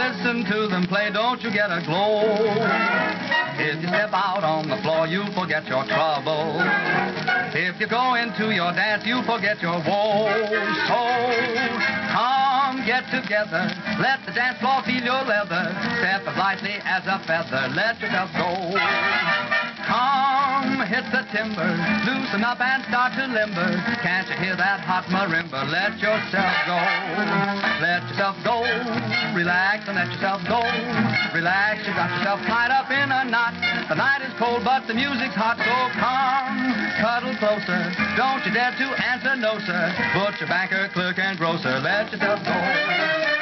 listen to them play, don't you get a glow? If you step out on the floor, you forget your trouble. If you go into your dance, you forget your woes. So come get together, let the dance floor feel your leather. Step as lightly as a feather, let yourself go. Come, hit the timber, loosen up and start to limber. Can't you hear that hot marimba? Let yourself go. Let yourself go. Relax and let yourself go. Relax, you got yourself tied up in a knot. The night is cold, but the music's hot, so come, cuddle closer. Don't you dare to answer no, sir. Butcher, banker, clerk, and grocer, let yourself go.